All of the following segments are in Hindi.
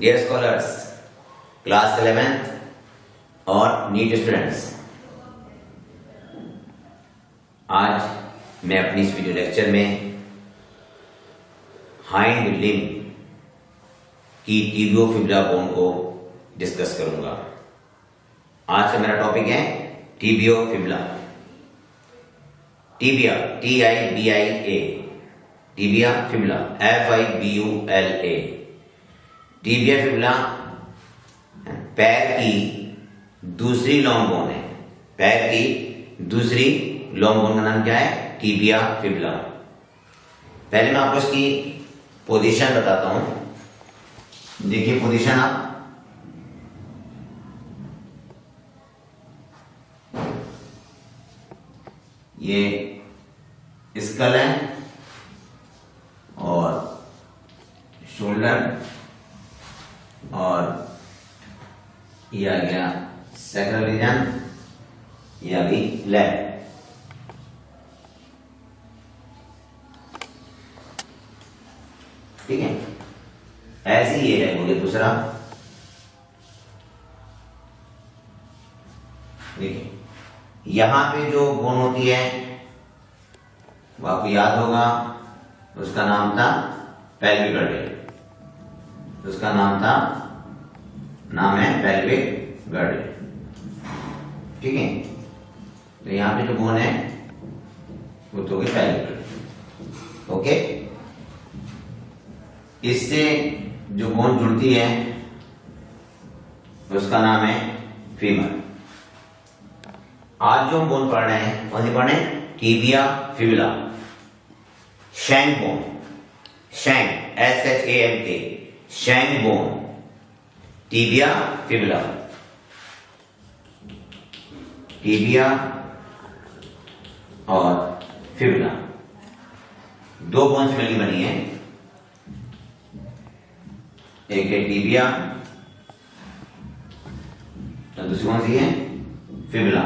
डियर स्कॉलर्स, क्लास 11th और नीट स्टूडेंट्स, आज मैं अपनी इस वीडियो लेक्चर में हाइंड लिम्ब की टिबियोफिब्रा बोन को डिस्कस करूंगा। आज का मेरा टॉपिक है tibiofibula. Tibia TIBIA, tibia fibula FIBULA। Tibia fibula पैर की दूसरी लॉन्ग बोन है। पैर की दूसरी लॉन्ग बोन का नाम क्या है? Tibia fibula. पहले मैं आपको इसकी पोजीशन बताता हूं। देखिए पोजीशन आप ये स्कल है और शोल्डर और ये आ गया सैक्रल रीजन, ये अभी लेग। ठीक है, ऐसे ही ये है। हो गया दूसरा। देखिए यहां पे जो बोन होती है वो आपको याद होगा, उसका नाम था पेल्विक गर्डल। उसका नाम है पेल्विक गर्डल। ठीक है, तो यहां पे जो बोन है वो तो होगी पेल्विक गर्डल। ओके, इससे जो बोन जुड़ती है उसका नाम है फीमर। आज जो हम बोन पढ़ रहे हैं कौन सी पढ़ रहे हैं? Tibia fibula, shank bone. Shank SHANK, shank bone, tibia fibula. Tibia और फिब्ला दो बोन से मिलकर बनी है। एक है टिबिया और दूसरी कौन सी है? फिब्ला।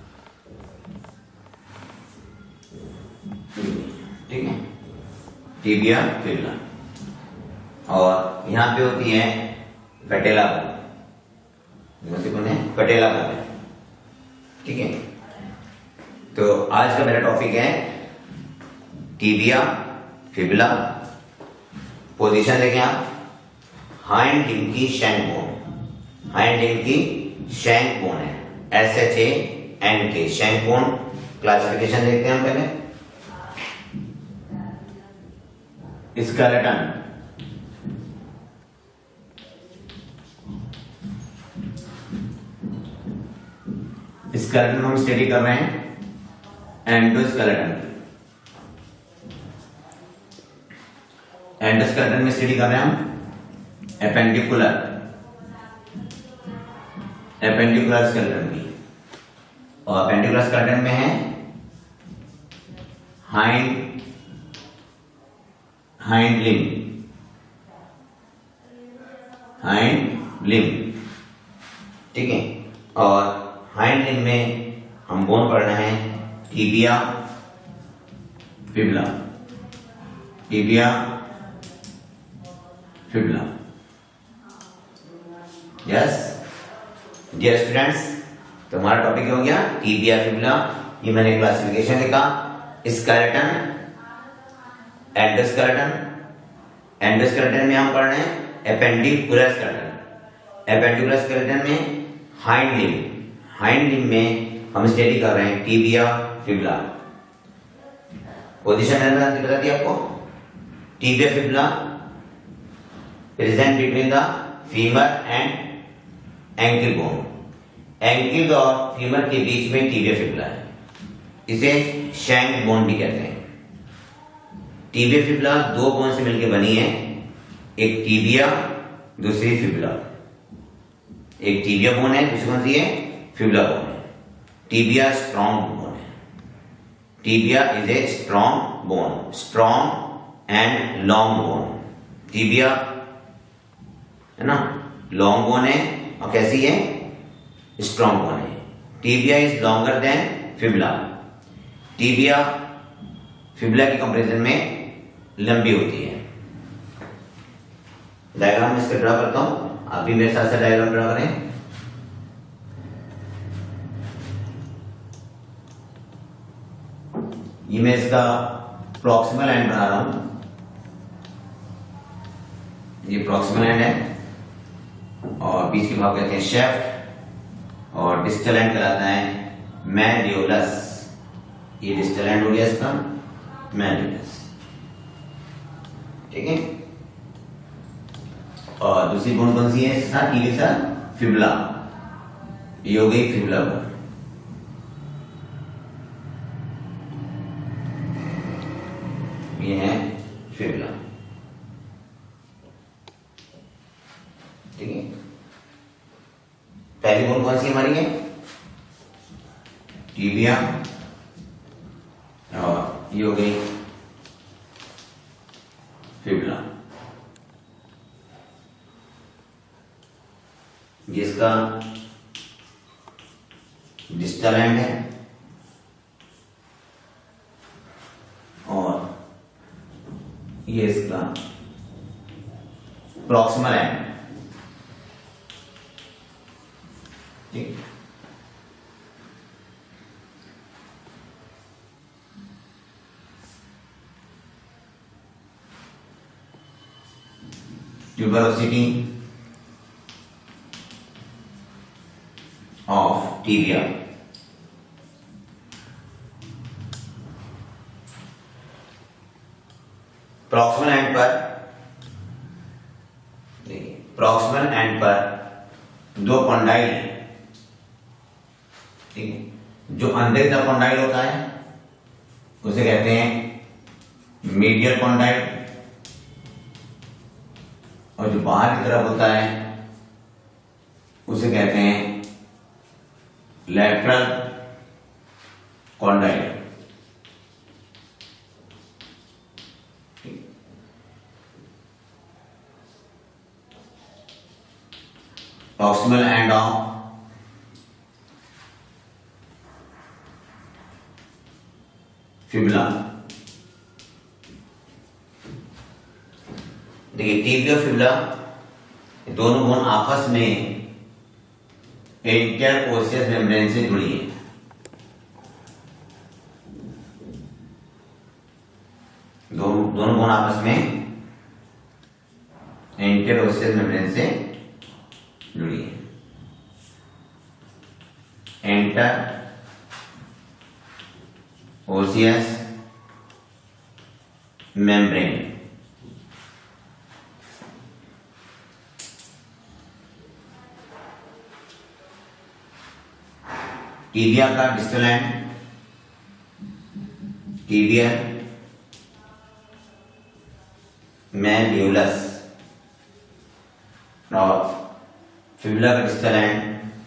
ठीक है, टिबिया फिब्ला। और यहां पे होती है पटेला बोन। कौन है? पटेला बोन है। ठीक है, तो आज का मेरा टॉपिक है टिबिया फिब्ला। पोजीशन देखें आप, हाइंड लिम्ब की शैंक बोन। हाइंड लिम्ब की शैंक बोन है SHANK, शैंक बोन। क्लासिफिकेशन देखते हैं हम पहले। स्केलेटन, स्केलेटन हम स्टडी कर रहे हैं एंडोस्केलेटन। एंडोस्केलेटन में स्टडी कर रहे हैं हम एपेंडिकुलर स्केलेटन की। और एपेंडिकुलर स्केलेटन में है हाइंड लिम्ब। ठीक है, और हाइंड लिम्ब में हम बोन पढ़ रहे हैं tibia fibula. Tibia fibula. Yes dear students, तो हमारा टॉपिक हो गया टिबिया फिब्ला। ये मैंने क्लासिफिकेशन लिखा। स्केलेटन, एंडोस्केलेटन में हम पढ़ रहे हैं एपेंडिकुलर स्केलेटन। एपेंडिकुलर स्केलेटन में हाइंड लिम्ब में हम स्टडी कर रहे हैं टिबिया फिब्ला। पोजीशन मैंने बता दिया आपको। Tibia fibula present between the femur and ankle bone. Ankle और फीमर के बीच में टिबिया फिब्ला है। इसे शैंक बोन भी कहते हैं। टिबिया फिब्ला दो बोन से मिलकर बनी है, एक टिबिया दूसरी फिब्ला। एक टिबिया बोन है, दूसरी कौन सी है? फिब्ला बोन है। टिबिया स्ट्रॉन्ग बोन है। Tibia is a strong bone, strong and long bone. Tibia है ना, लॉन्ग बोन है और कैसी है? स्ट्रॉन्ग बोन है। Tibia is longer than fibula. Tibia fibula की कंपैरिजन में लंबी होती है। डायग्राम इसके ड्रा करता हूं, आप भी मेरे साथ से डायग्राम ड्रा करें। ये मैं इसका प्रॉक्सिमल एंड बना रहा हूं, ये प्रॉक्सिमल एंड है और बीच के भाग कहते हैं शेफ्ट और डिस्टल एंड कहलाता है मैल्यूलस। ये डिस्टल एंड हो गया इसका मैल्यूलस, ठीक है। और दूसरी बोन कौन सी है इसके साथ, टीवी के साथ फिबुला, ये हो गई फिबुला बोन। ये है फिबुला, ठीक है। पहली बोन कौन सी हमारी है, टीबिया, और ये हो गई फिबुला। जिसका डिस्टल एंड है और ये इसका प्रॉक्सिमल एंड, ठीक। Tuberosity of tibia, proximal end पर, देखिए प्रॉक्सिमल एंड पर दो कॉन्डाइल है, ठीक है। जो अंदर का कॉन्डाइल होता है उसे कहते हैं मीडियल कॉन्डाइल, और जो बाहर की तरफ होता है उसे कहते हैं lateral condyle. Proximal end of fibula, देखिए टीबिया फिबुला दोनों बोन आपस में इंटरओसियस मेम्ब्रेन से जुड़ी है। दोनों बोन आपस में इंटरओसियस मेम्ब्रेन से जुड़ी है। इंटर ओसियस मेम्ब्रेन, टीबिया का डिस्टल एंड, टीबिया मैल्यूलस, और फिबुला का distal end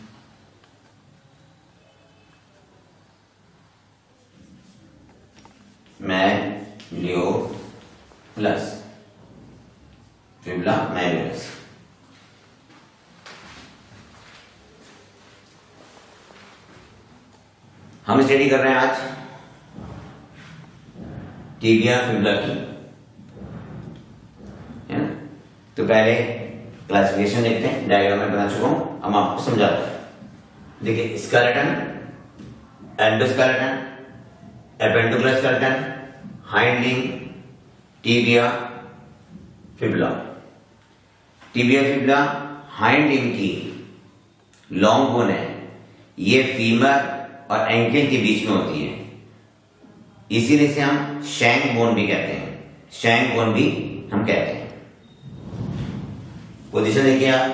malleolus, fibula malleolus. हम स्टडी कर रहे हैं आज टीबिया फिबुला की, है ना। तो पहले क्लासिफिकेशन देखते हैं, डायग्राम में बना चुका हूं, हम आपको समझाते हैं। देखिए skeleton, endoskeleton, appendicular skeleton, hind limb, tibia fibula. Tibia fibula hind limb की लॉन्ग बोन है, ये फीमर और एंकल के बीच में होती है, इसीलिए से हम शैंक बोन भी कहते हैं, शैंक बोन भी हम कहते हैं। पोजीशन देखिए आप,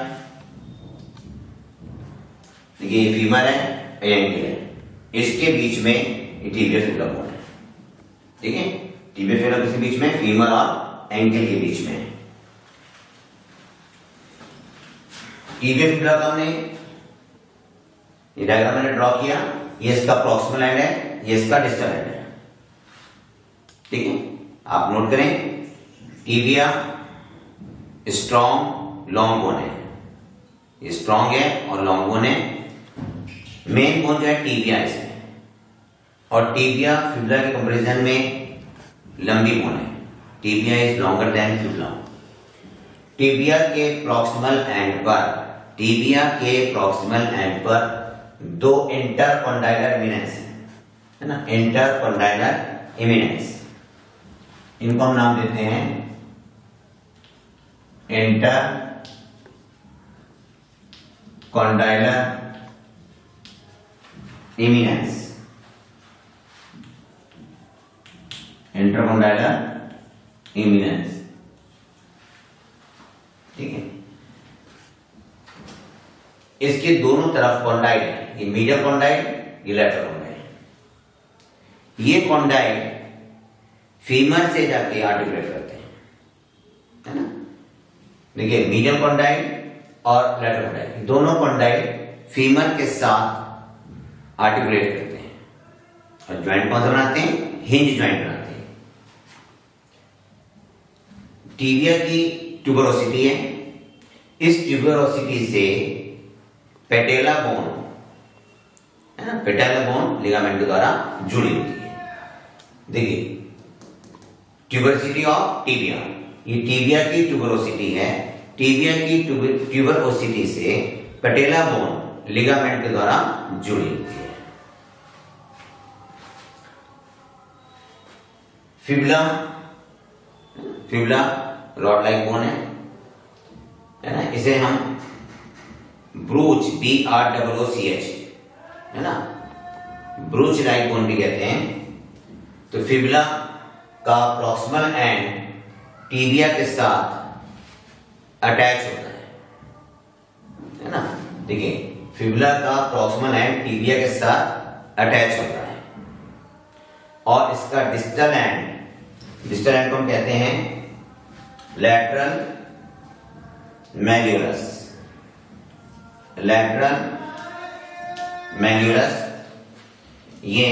देखिए ये फीमर है, ये एंकल है, इसके बीच में ये टिबिया फिबुला बोन है, ठीक है। टिबिया फिबुला किसके बीच में, फीमर और एंकल के बीच में। टिबिया फिबुला का हमने ये डायग्राम मैंने ड्रॉ किया, ये इसका प्रॉक्सिमल एंड है, ये इसका डिस्टल एंड है, ठीक है। आप नोट करें, टिबिया स्ट्रॉन्ग लॉन्ग बोन है, ये स्ट्रॉन्ग है और लॉन्ग बोन है। मेन बोन जो है टिबिया इसमें, और टिबिया फिबुला के कंपैरिजन में लंबी बोन है, tibia is longer than fibula. Tibia के प्रॉक्सिमल एंड पर दो इंटरकॉन्डाइलर इमिनेंस है ना, इंटरकॉन्डाइलर इमिनेंस, इनको हम नाम देते हैं इंटरकॉन्डाइलर इमिनेंस, इंटरकॉन्डाइलर इमिनेंस। ठीक है, इसके दोनों तरफ कॉन्डाइल है, ये मीडियल कॉन्डाइल, ये लैटरल कॉन्डाइल। ये कॉन्डाइल फीमर से जाके आर्टिकुलेट करते हैं, है ना। देखिए मीडियल कॉन्डाइल और लैटरल कॉन्डाइल, दोनों कॉन्डाइल फीमर के साथ आर्टिकुलेट करते हैं और ज्वाइंट कौन सा बनाते हैं, हिंज ज्वाइंट बनाते हैं। टिबिया की ट्यूबरोसिटी है, इस ट्यूबरोसिटी से पेटेला बोन है ना, पेटेला बोन लिगामेंट के द्वारा जुड़ी होती है। देखिए ट्यूबरोसिटी ऑफ टिबिया, ये टिबिया की ट्यूबरोसिटी है, टिबिया की ट्यूबरोसिटी से पेटेला बोन लिगामेंट के द्वारा जुड़ी होती है। Fibula, fibula rod like bone है ना, इसे हम ब्रूच BROOCH है ना, ब्रूच लाइक बोन भी कहते हैं। तो फिबुला का प्रॉक्सिमल एंड टिबिया के साथ अटैच होता है ना। देखिए फिबुला का प्रॉक्सिमल एंड टिबिया के साथ अटैच होता है और इसका डिस्टल एंड को हम कहते हैं लैटरल मैल्यूरस, लैटरल मैल्यूरस। ये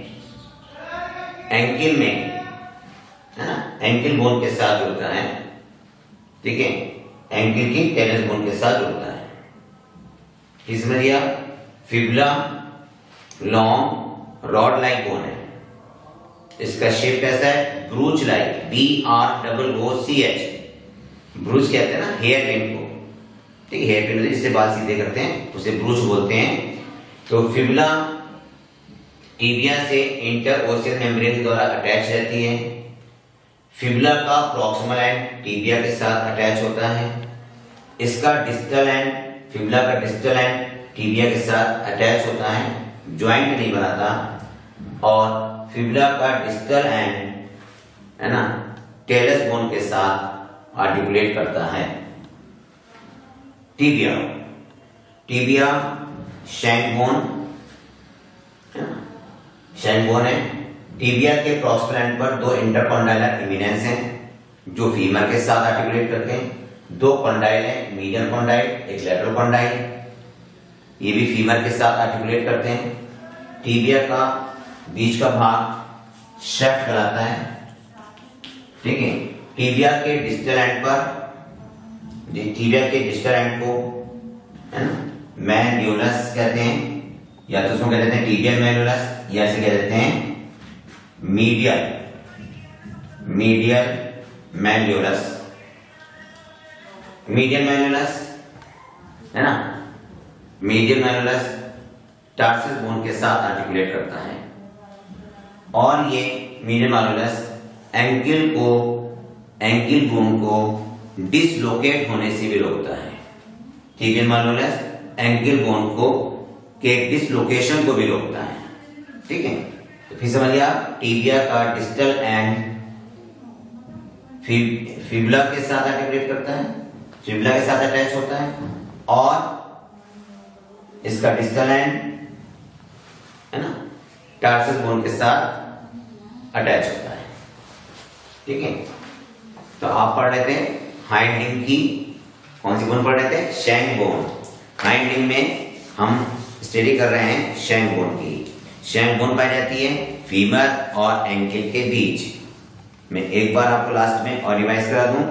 एंकिल में है ना, एंकिल बोन के साथ जुड़ता है। ठीक है, एंकिल की टेलस बोन के साथ जुड़ता है। इसमें दिया fibula long rod like bone है, इसका शेप कैसा है, ब्रूच लाइक, BROOCH। ब्रूच कहते हैं ना हेयर पिन को, ठीक है, हेयर पिन जिससे बाल सीधे करते हैं उसे ब्रूच बोलते हैं। तो फिबुला टिबिया से इंटरओसियल मेम्ब्रेन के द्वारा अटैच रहती है। फिबुला का प्रॉक्सिमल एंड टिबिया के साथ अटैच होता है। इसका डिस्टल एंड, फिबुला का डिस्टल एंड टिबिया के साथ अटैच होता है, ज्वाइंट नहीं बनाता। और फिबुला का डिस्टल एंड है ना टेलस बोन के साथ आर्टिकुलेट करता है। टिबिया, टिबिया शैंक बोन है ना, शैंक बोन है। टिबिया के प्रॉक्सिमल एंड पर दो इंटरकॉन्डाइलर इमिनेंस हैं जो फीमर के साथ आर्टिकुलेट करते हैं। दो कॉन्डाइल है, मीडियल कॉन्डाइल, एक लैटरल कॉन्डाइल, ये भी फीमर के साथ आर्टिकुलेट करते हैं। टिबिया का बीच का भाग शेफ्ट कहलाता है। ठीक है, टिबिया के डिस्टल एंड पर, टिबिया के डिस्टल एंड को है ना मैन्यूलस कहते हैं, या तो उसको कह देते हैं टिबियल मैन्यूलस, या इसे कह देते हैं मीडियल मैन्यूलस। मीडियल मैन्यूलस है ना, मीडियल मैन्यूलस टार्सिस बोन के साथ आर्टिकुलेट करता है। और ये मीडियल मैन्यूलस एंकिल बोन को डिसलोकेट होने से भी रोकता है। टिबियल मैन्यूलस एंकिल बोन को के डिसलोकेशन को भी रोकता है। ठीक है, तो फिर समझ लिया, टिबिया का डिस्टल एंड फिबुला के साथ आर्टिकुलेट करता है, फिबुला के साथ अटैच होता है, और इसका डिस्टल एंड है ना टार्सिस बोन के साथ अटैच होता है। ठीक है, तो आप पढ़ रहे थे हाइंड लिंब की कौन सी बोन पढ़ रहे थे, शैंक बोन। हाइंड लिंब में हम स्टडी कर रहे हैं शैंक बोन की। शैंक बोन पाई जाती है फीमर और एंकिल के बीच। मैं एक बार आपको लास्ट में और रिवाइज करा दूं।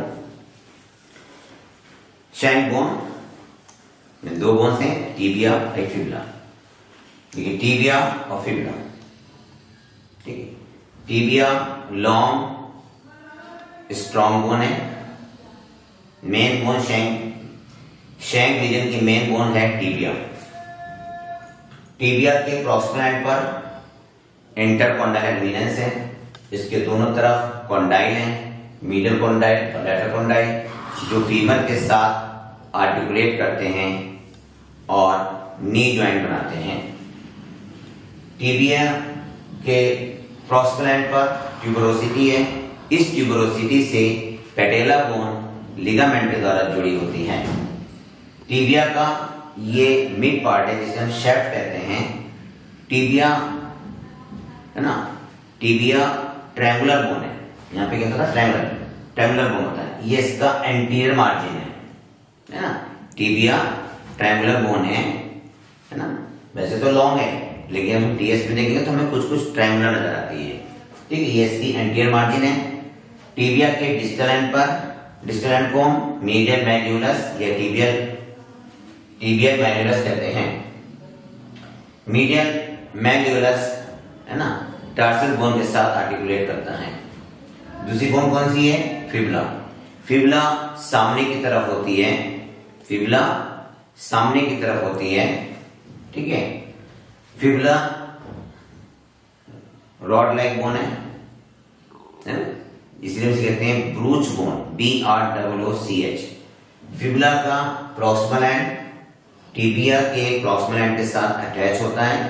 शैंक बोन में दो बोन्स हैं, टिबिया और फिबुला। देखिए टिबिया और फिबुला, ठीक है। टिबिया लॉन्ग स्ट्रॉन्ग बोन है, मेन बोन शैंक रीजन की मेन बोन है टिबिया। टिबिया के प्रॉक्सिमल एंड पर इंटरकॉन्डाइल एडमिनेंस है, इसके दोनों तरफ कॉन्डाइल है, मीडियल कॉन्डाइल और लेटर कॉन्डाइल, जो फीमर के साथ आर्टिकुलेट करते हैं और नी जॉइंट बनाते हैं। टिबिया के प्रॉक्सिमल एंड पर ट्यूबरोसिटी है, इस ट्यूबरोसिटी से पेटेला बोन लिगामेंट के द्वारा जुड़ी होती है। टिबिया का ये मिड पार्ट है जिसे हम शेफ्ट कहते हैं। टिबिया है ना, टिबिया ट्रायंगुलर बोन है, यहाँ पे क्या होता है ट्रायंगुलर बोन होता है, ये इसका एंटीरियर मार्जिन है ना। टिबिया ट्रायंगुलर बोन है ना, वैसे तो लॉन्ग है लेकिन हम टीएस में देखेंगे तो हमें कुछ कुछ ट्रायंगुलर नजर आती है। ठीक है, ये इसकी एंटीरियर मार्जिन है। टिबिया के डिस्टल एंड पर, डिस्टल एंड को हम मीडियल मैन्यूलस या टिबियल मैन्यूलस कहते हैं। मीडियल मैन्यूलस है ना, टार्सल बोन के साथ आर्टिकुलेट करता है। दूसरी बोन कौन सी है? फिबुला। फिबुला सामने की तरफ होती है, फिबुला सामने की तरफ होती है। ठीक है, फिबुला रॉड लाइक बोन है ना? इसलिए उसे कहते हैं ब्रूच बोन, BROOCH। फिबुला का प्रॉक्सिमल एंड टिबिया के प्रॉक्सिमल एंड के साथ अटैच होता है।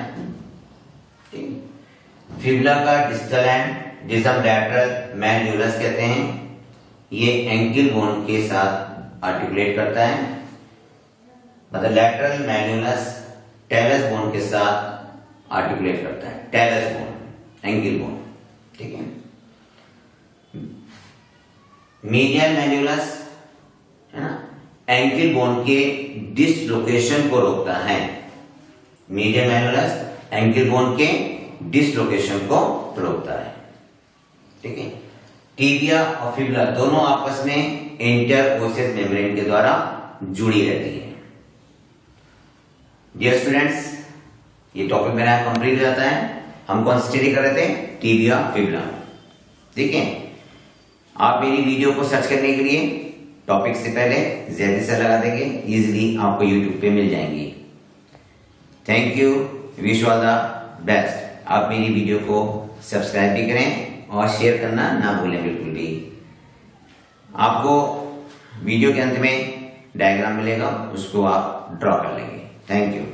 फिबुला का डिस्टल एंड जिसे हम लैटरल मैन्यूलस कहते हैं, ये एंकिल बोन के साथ आर्टिकुलेट करता है। मतलब लैटरल मैन्यूलस टेलस बोन के साथ आर्टिकुलेट करता है, टेलस बोन, एंकिल बोन। ठीक है, मीडियल मैन्यूलस है ना, एंकिल बोन के डिसलोकेशन को रोकता है। मीडियल मैन्यूलस एंकिल बोन के डिसलोकेशन को रोकता है। ठीक है, टिबिया और फिबुला दोनों आपस में इंटरओसियस मेम्ब्रेन के द्वारा जुड़ी रहती है। डियर स्टूडेंट्स, ये टॉपिक मेरा कंप्लीट हो जाता है। हम कौन सी स्टडी कर रहे थे? Tibia fibula. ठीक है, आप मेरी वीडियो को सर्च करने के लिए टॉपिक से पहले ज्यादा से लगा देंगे, इजीली आपको यूट्यूब पे मिल जाएंगी। Thank you, wish all the best. आप मेरी वीडियो को सब्सक्राइब भी करें और शेयर करना ना भूलें बिल्कुल भी। आपको वीडियो के अंत में डायग्राम मिलेगा, उसको आप ड्रॉ कर लेंगे। Thank you.